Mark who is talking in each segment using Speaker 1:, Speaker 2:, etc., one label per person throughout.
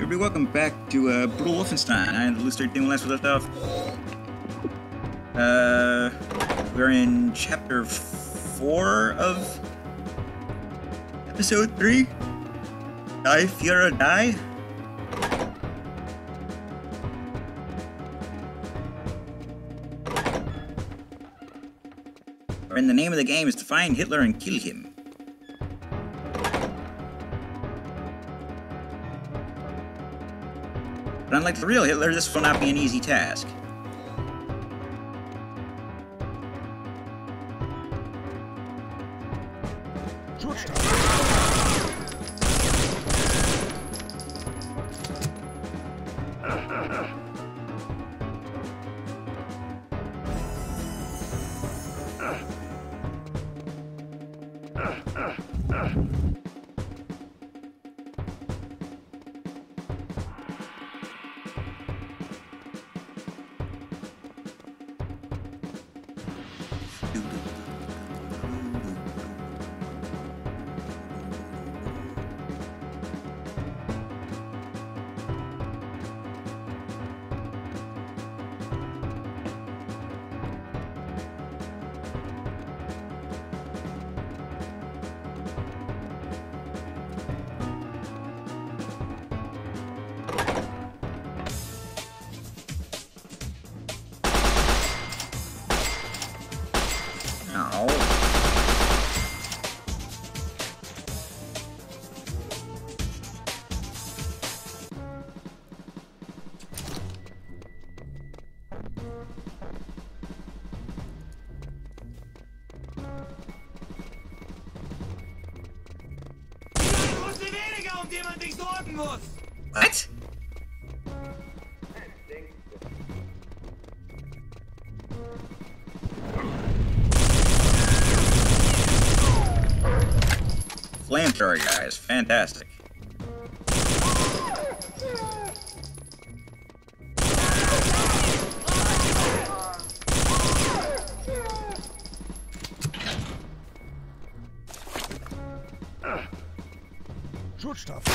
Speaker 1: everybody, welcome back to Brutal Wolfenstein. I am the loose 13 last we left off. We're in chapter 4 of episode 3. Die, Fiora, die. And the name of the game is to find Hitler and kill him. But unlike the real Hitler, this will not be an easy task. What? Flamethrower guys, fantastic.
Speaker 2: Schutzstoff.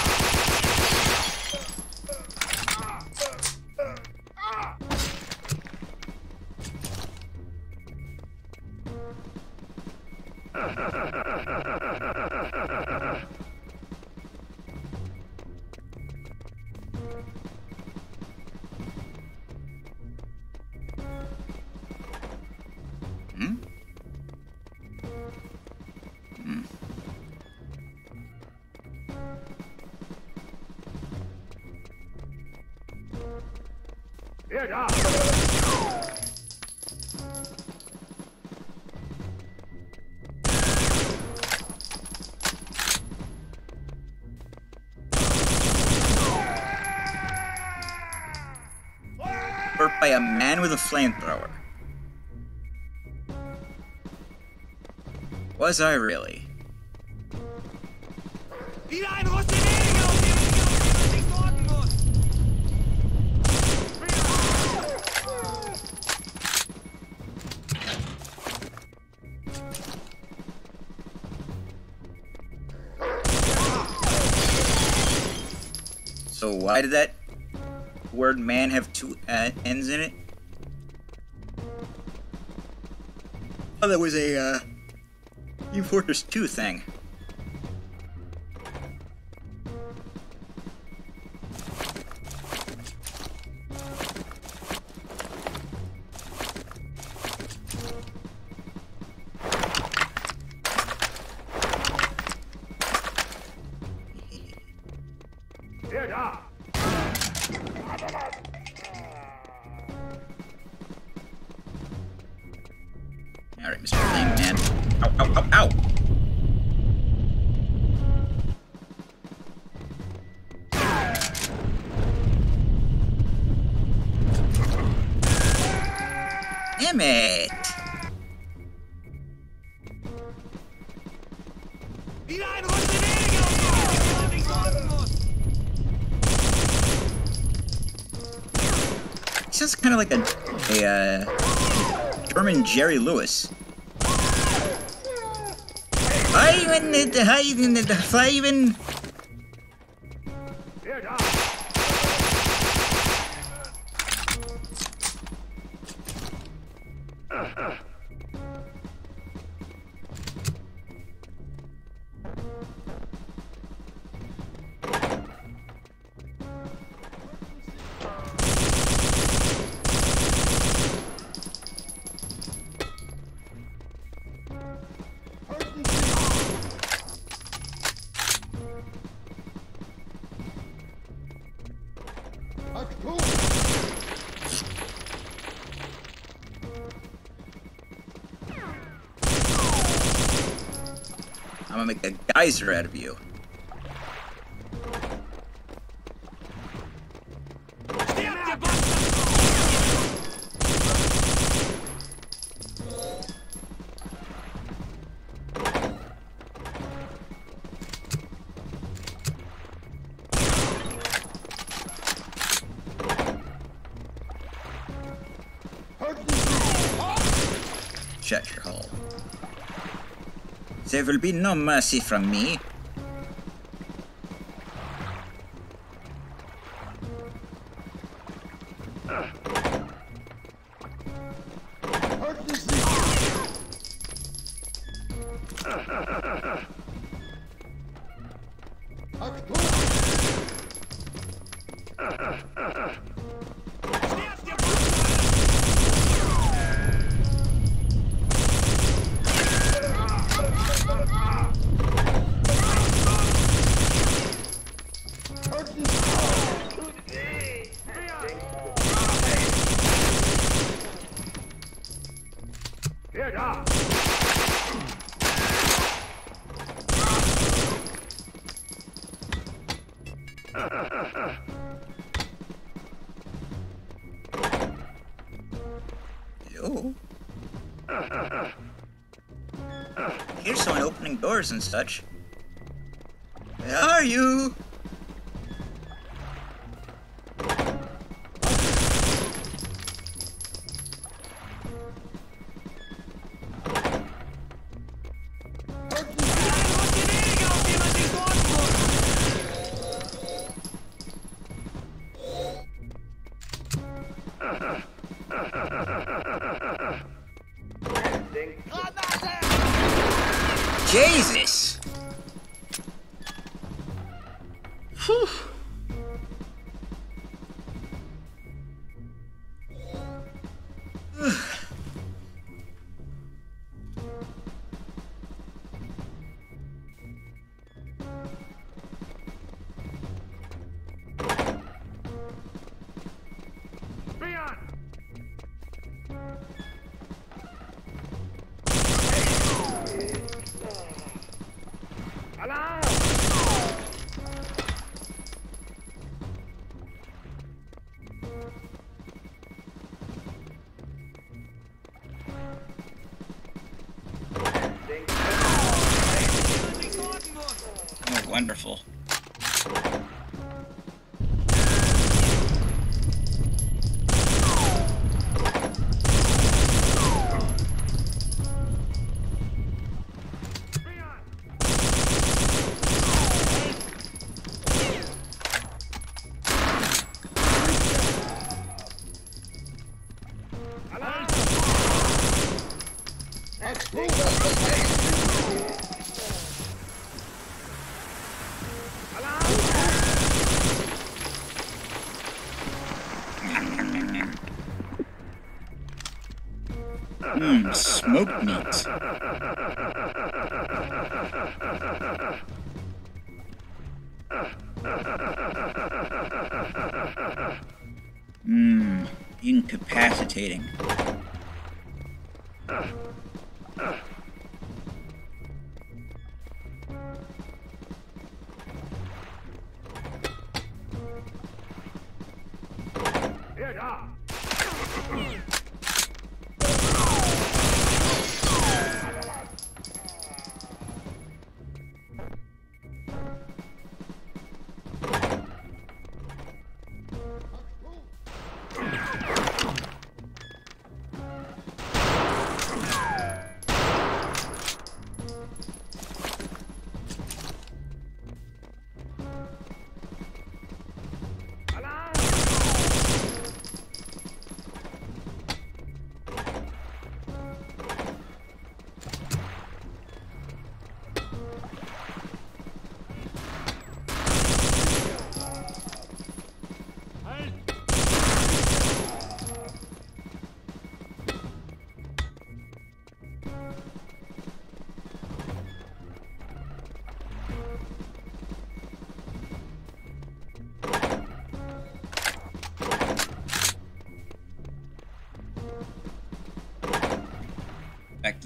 Speaker 1: Hurt by a man with a flamethrower. Was I really? So why did that word man have two ends in it? Oh, that was a Team Fortress 2 thing. Alright, Mr. Flame Man. Ow, ow, ow, ow! Damn it! Sounds kind of like a German Jerry Lewis. Five. I'm gonna make a geyser out of you. Shut your hole. There will be no mercy from me. Hello? Here's someone opening doors and such. Where are you? Jesus! Whew. Oh, wonderful. Smoked meat. Incapacitating.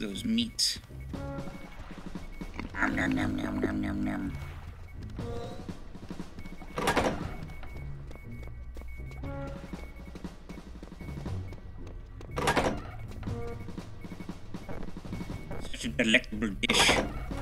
Speaker 1: those meats. Nom nom nom nom nom nom nom. Such a delectable dish.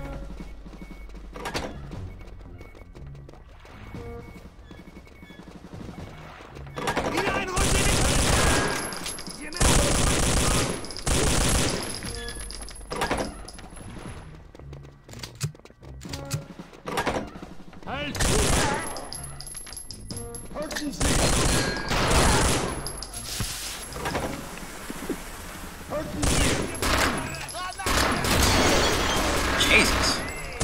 Speaker 1: Jesus.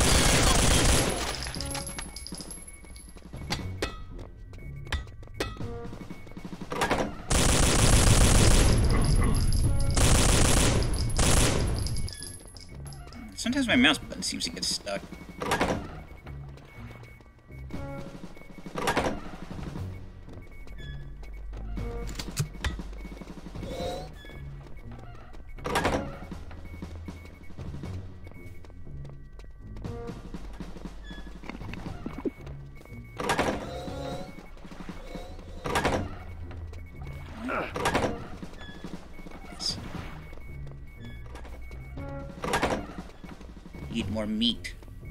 Speaker 1: Sometimes my mouse button seems to get stuck. Eat more meat.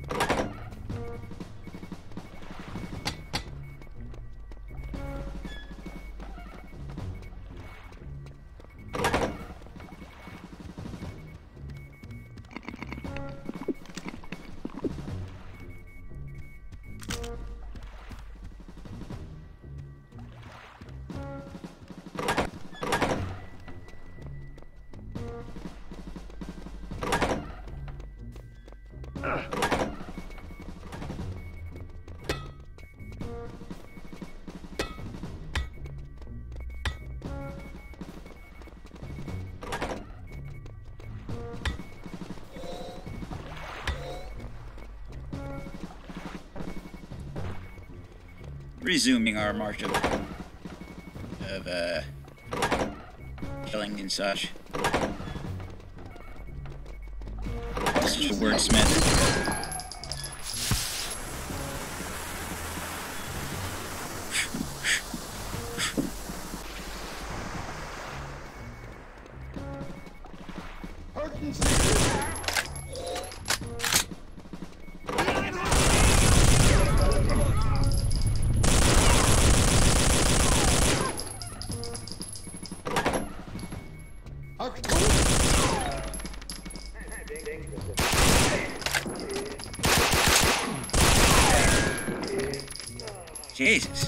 Speaker 1: Resuming our march of killing and such. Such a wordsmith. Jesus.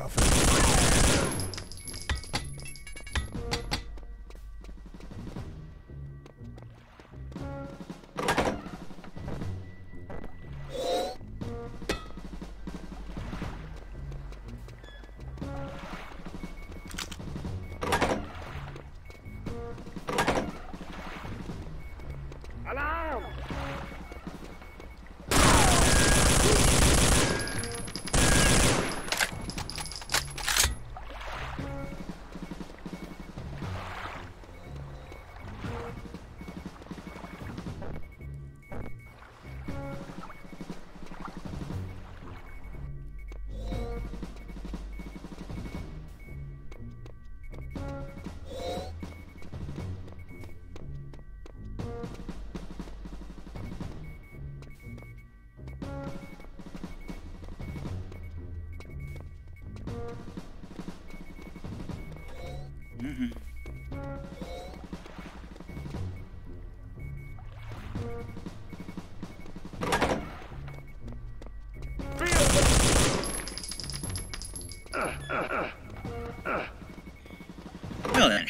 Speaker 2: Alarm!
Speaker 1: Mm-hmm. Well then.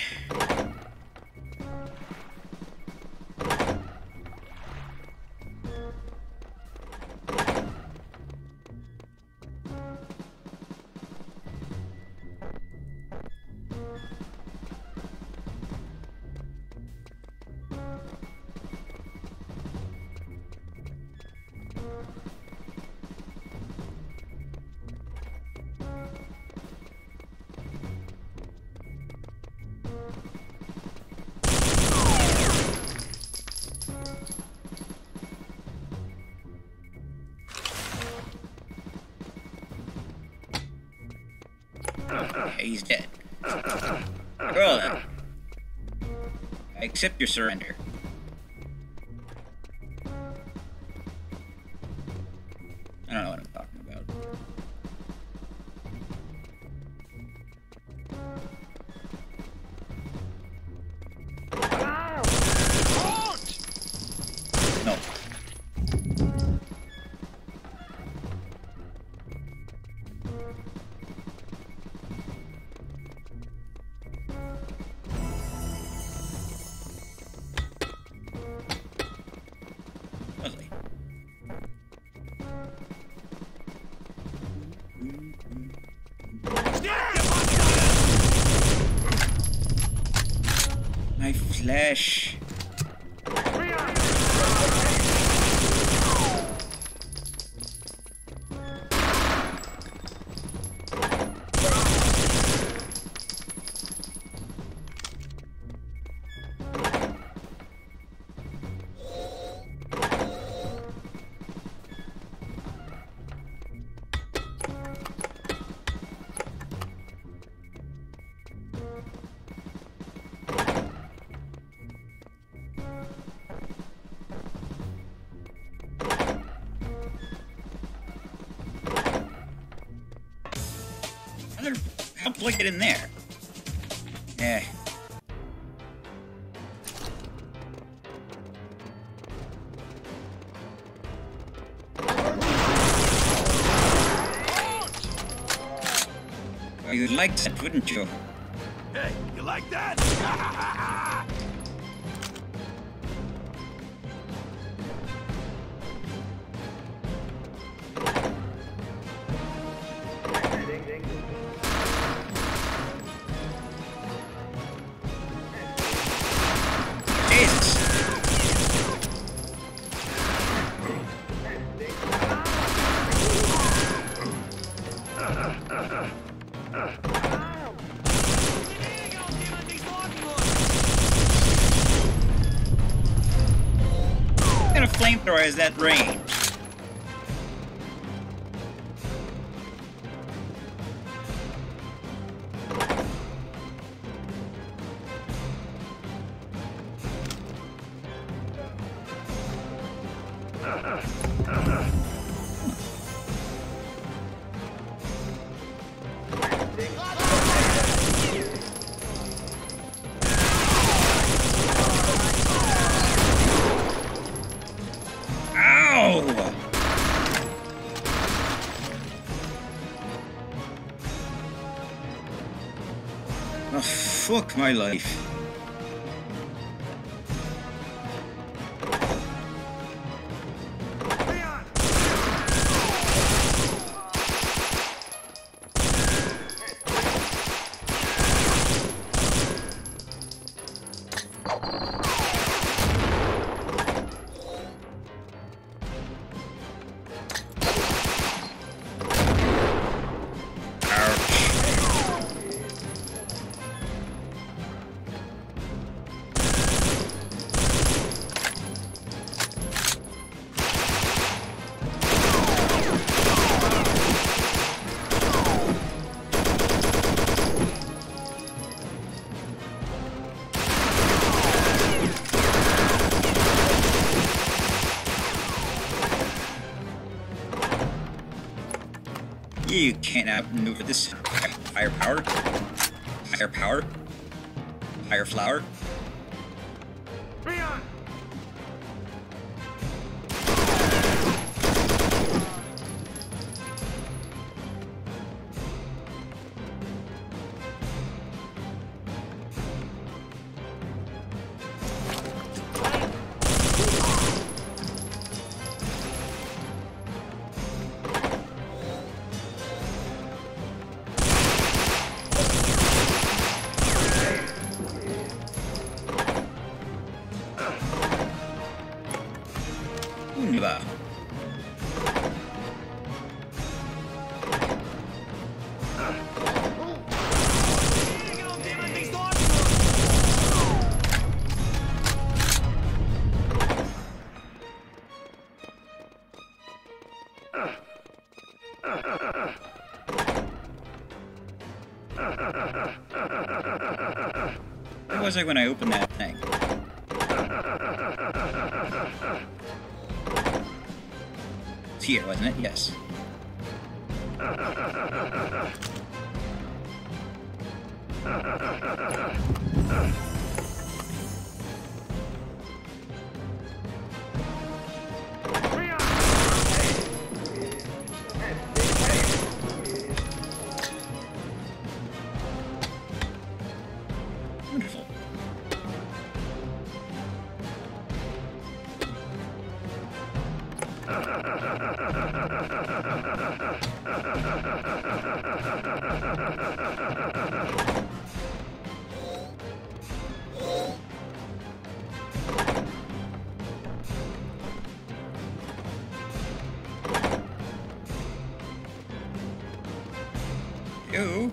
Speaker 1: Okay, he's dead. Well, I accept your surrender. I don't know what I'm talking about. No. Lovely. My flesh. How do I get in there? Yeah. Well, you'd like that, wouldn't you?
Speaker 2: Hey, you like that?
Speaker 1: What kind of flamethrower has that range? Oh, fuck my life. You can't outmaneuver this. Higher power. Higher power. Higher flower. Where was I when I opened that thing? It's here, wasn't it? Yes. Wonderful. Yo.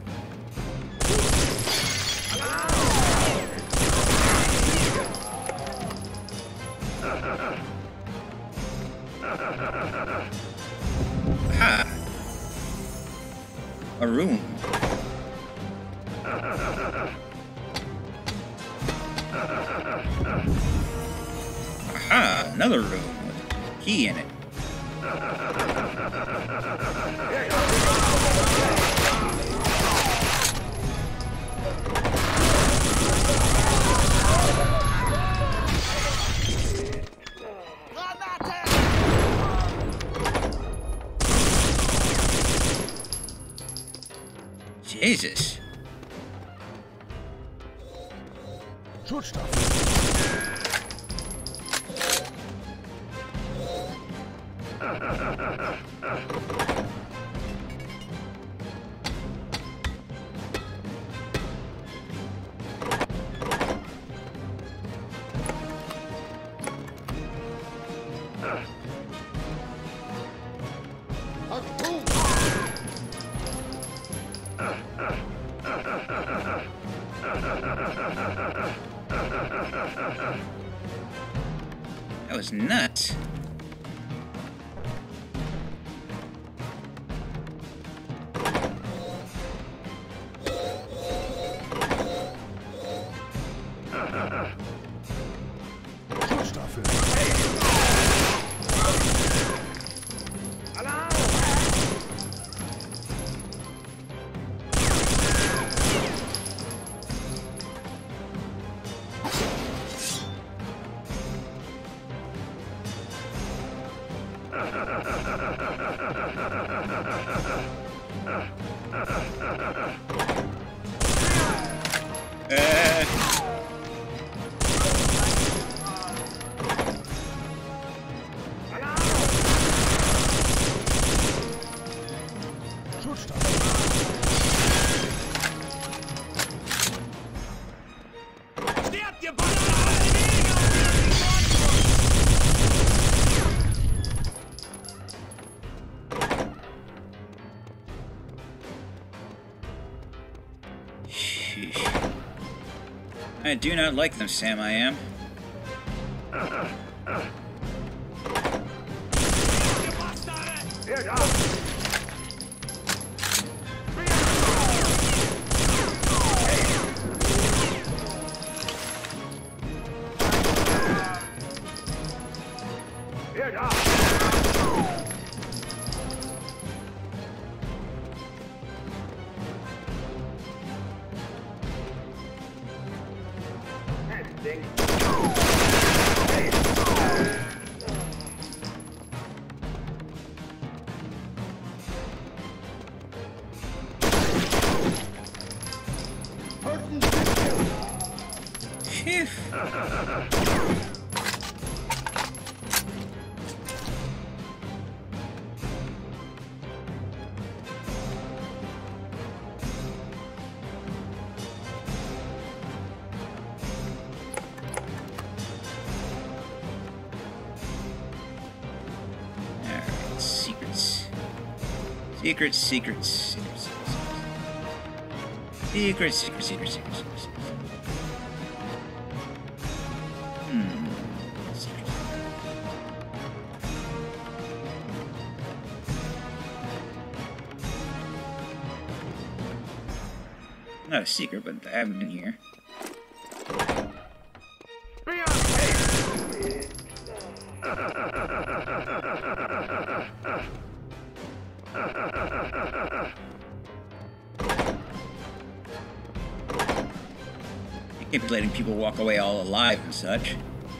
Speaker 1: Aha! A room. Aha! Another room with a key in it. Jesus.
Speaker 2: Schutzstoff.
Speaker 1: That was nuts. Sheesh. I do not like them, Sam, I am. Phew. Alright, secrets. Secrets, secrets, secrets. Secrets, secrets, secrets, secrets, secrets. Secrets. Not a secret, but I haven't been here. You can't be letting people walk away all alive and such.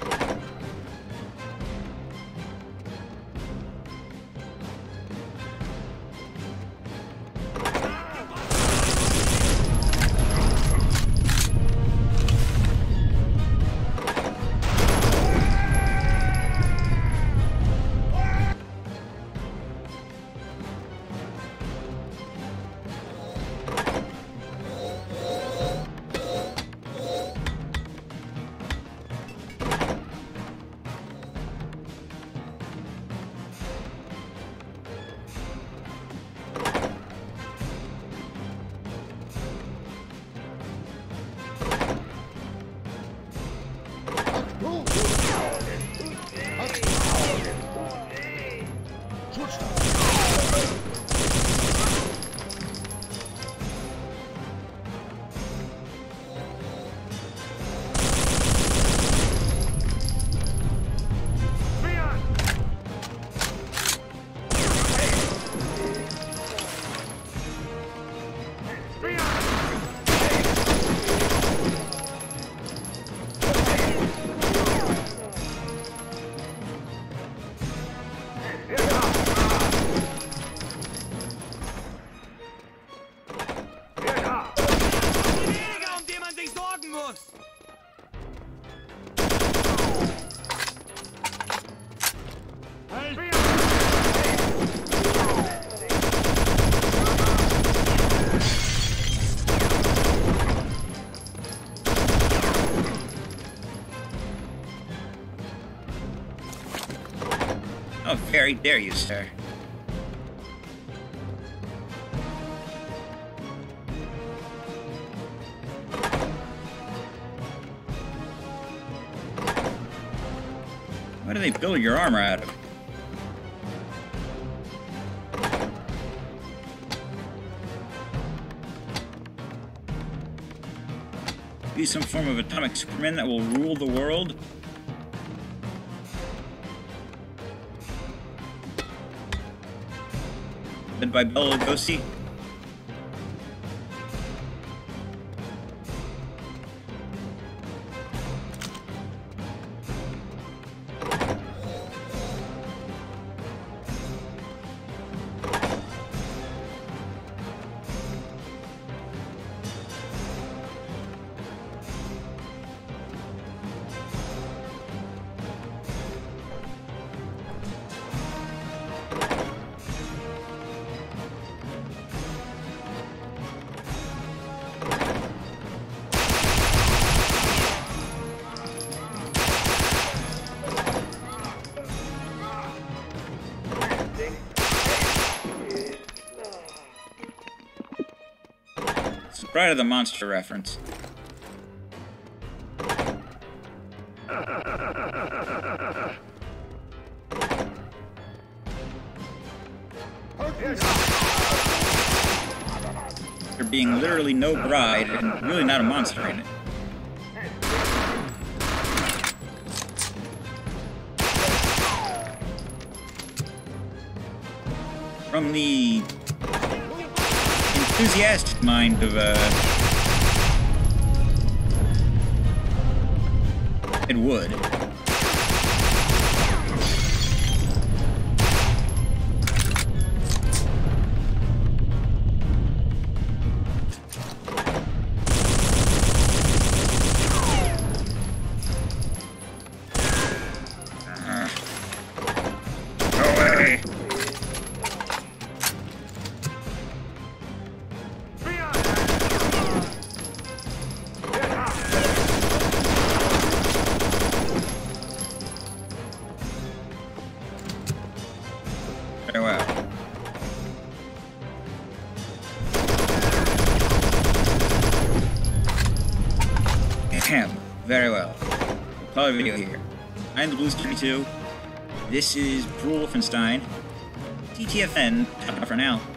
Speaker 1: How very dare you, sir. What do they build your armor out of? Be some form of atomic Superman that will rule the world? Led by Bela Lugosi? Pride of the Monster reference. There being literally no bride and really not a monster in it. From the enthusiastic mind of Ed Wood. Go away. Very well. Ahem. Very well. We'll call a video here. I'm the Blues32. This is Wolfenstein. TTFN. For now.